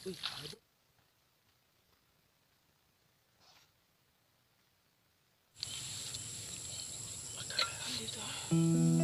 Uy, dito.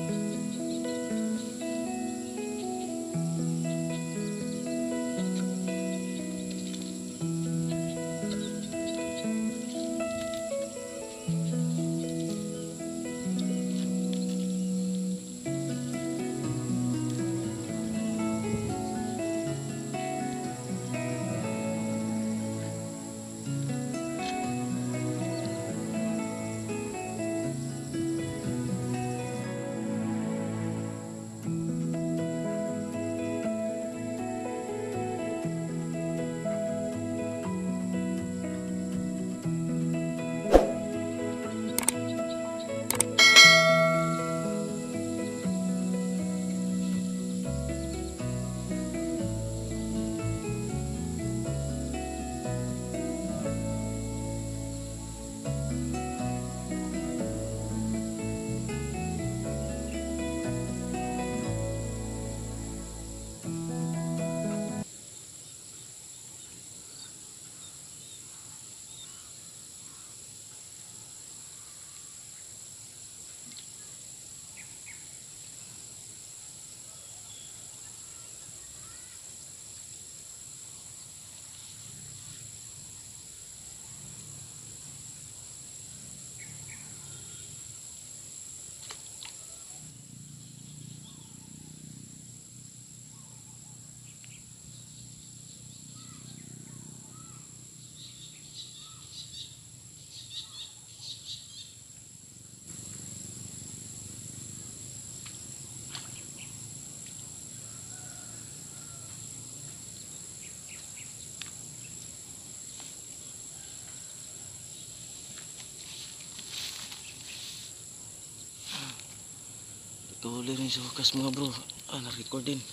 Tuloy rin sa wakas mga bro. Na-record din.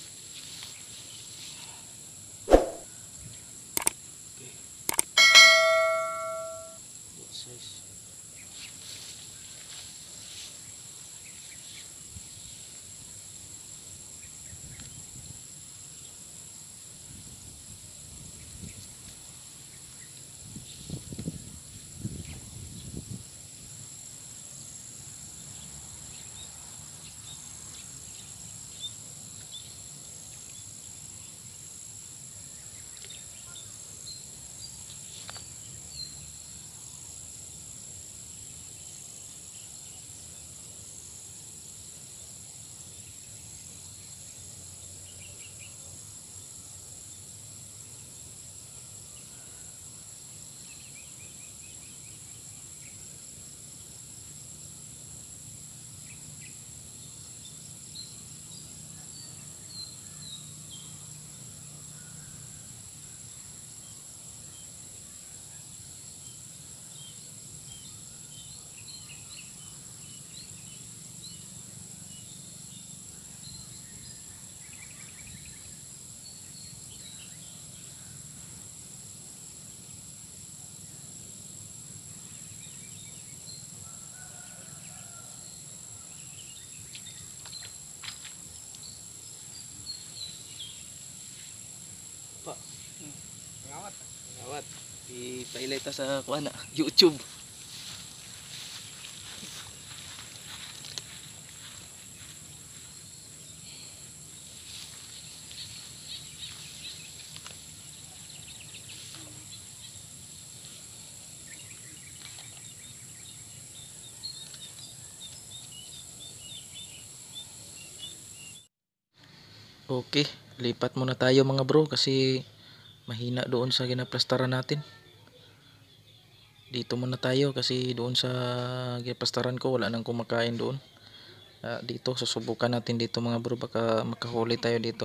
Okay. What size? Pa. Ngawat. Ngawat. Ipailay ta sa kuana, YouTube. Okay, lipat muna tayo mga bro kasi mahina doon sa ginaplastaran natin. Dito muna tayo kasi doon sa ginaplastaran ko wala nang kumakain doon. Dito susubukan natin dito mga bro, baka makahuli tayo dito.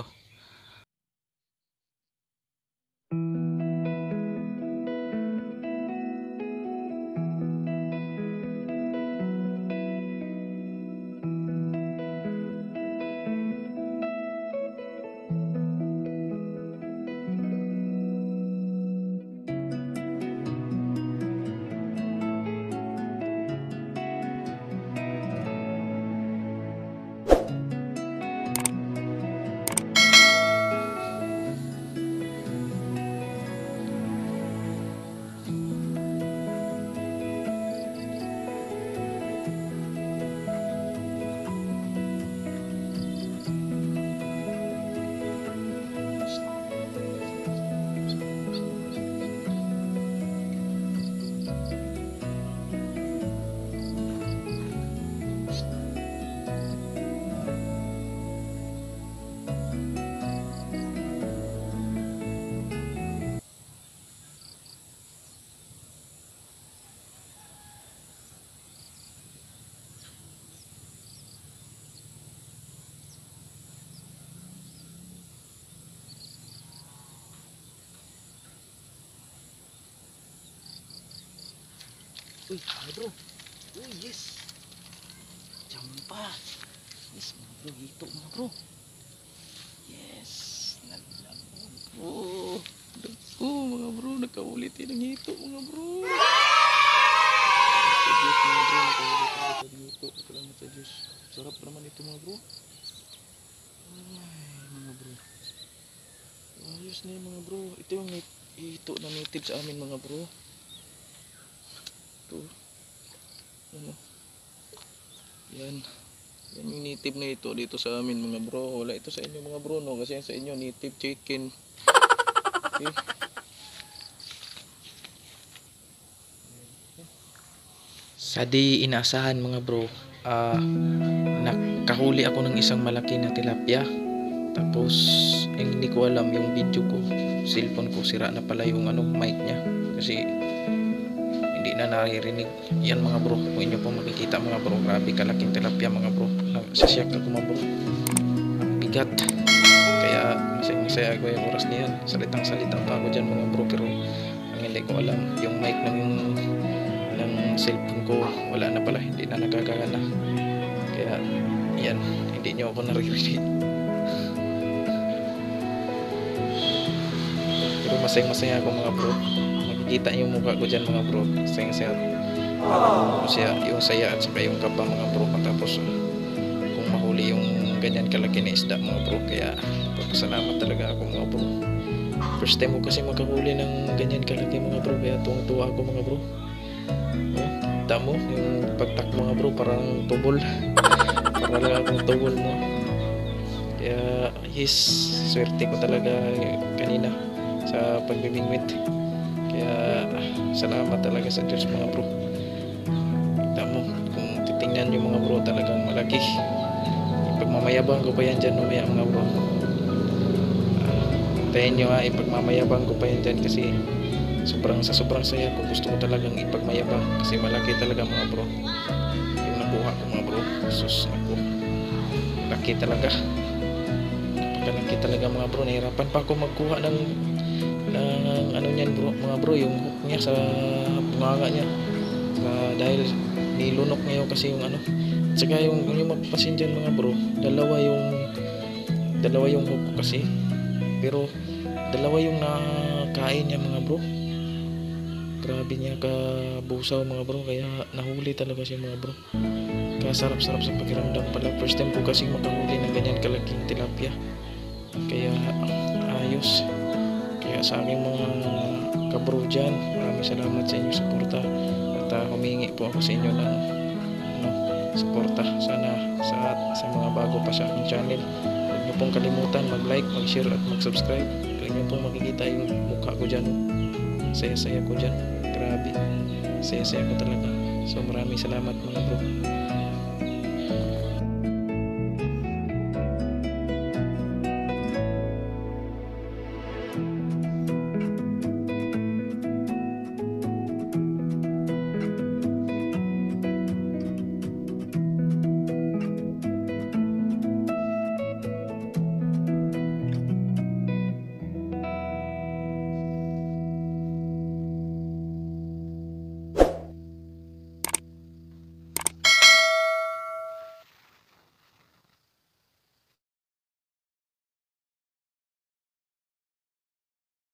Uy, mga bro. Uy, yes. Champa. Yes, mga bro. Hito, mga bro. Yes. Naglago, bro. Mga bro. Nakaulit ng hito, mga bro. Sa Diyos, mga bro. Nakaulit sa hito. Salamat sa Diyos. Sarap naman ito, mga bro. Ay, mga bro. Ayos na yung mga bro. Ito yung hito na native sa amin, mga bro. Ito. Ano? Yan. Yan yung native na ito dito sa amin, mga bro. Wala ito sa inyo, mga bro, no? Kasi yan sa inyo native chicken. Okay. Sa di inaasahan, mga bro, nakahuli ako ng isang malaki na tilapia. Tapos hindi ko alam yung video ko, cellphone ko sira na pala yung mic niya kasi hindi na naririnig. Yan, mga bro, kung inyo pong makikita, mga bro, grabe kalaking tilapia, mga bro. Nagsasyak ako, mga bro, ang bigat. Kaya masaya ako yung oras niyan, salitang pa ako dyan, mga bro. Pero ang hindi ko alam, yung mic ng cellphone ko wala na pala, hindi na nagagana. Kaya yan, hindi nyo ako naririnig. Pero masaya ako, mga bro. Makikita yung mukha ko dyan, mga bro. Masaya yung saya at saka yung kaba, mga bro. Matapos kung mahuli yung ganyan kalaki na isda, mga bro. Kaya papasalamat talaga ako, mga bro. First time ko kasi makahuli ng ganyan kalaki, mga bro. Kaya tuwang-tuwa ako, mga bro. Kita mo yung pagtak, mga bro, parang tubol. Para lang akong tubol mo. Kaya yes, swerte ko talaga kanina sa pagbibingwit. Kaya salamat talaga sa Diyos, mga bro. Kita mo, kung titingnan nyo, mga bro, talagang malaki. Ipagmamayabang ko pa yan dyan mamaya, mga bro. Tayin nyo, ipagmamayabang ko pa yan dyan kasi sobrang saya ko. Gusto ko talagang ipagmayabang kasi malaki talaga, mga bro, yung nakuha ko, mga bro. Sus, ako, laki talaga, napakalaki talaga, mga bro. Nahirapan pa ako magkuha ng niyan, bro, mga bro, yung hook niya sa bunganga niya. Dahil nilunok niya kasi yung at saka yung magpasin dyan, mga bro, dalawa yung hook ko kasi, pero dalawa yung nakain niya, mga bro. Grabe niya kabusaw, mga bro. Kaya nahuli talaga siya, mga bro. Kaya sarap-sarap sa pakiramdam pala. First time ko kasi makahuli ng ganyan kalaking tilapia. Kaya ayos. Kaya sa aking mga kabro dyan, maraming salamat sa inyong suporta. At humingi po ako sa inyo ng suporta. Sana sa mga bago pa sa aking channel, huwag niyo pong kalimutan mag-like, mag-share at mag-subscribe. Kaya niyo pong makikita yung mukha ko dyan. Saya-saya ko dyan. Grabe, saya-saya ko talaga. So maraming salamat, mga bro.